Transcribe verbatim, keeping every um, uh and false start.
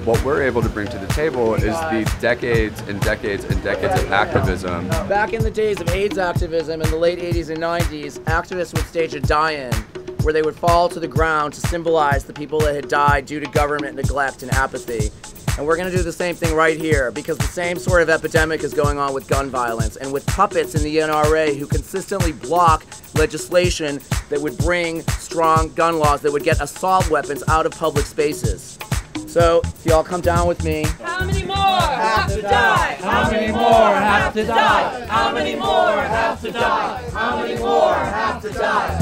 what we're able to bring to the table is the decades and decades and decades of activism. Back in the days of AIDS activism in the late eighties and nineties, activists would stage a die-in where they would fall to the ground to symbolize the people that had died due to government neglect and apathy. And we're going to do the same thing right here, because the same sort of epidemic is going on with gun violence and with puppets in the N R A who consistently block legislation that would bring strong gun laws that would get assault weapons out of public spaces. So, if y'all come down with me. How many more have to die? How many more have to die? How many more have to die? How many more have to die?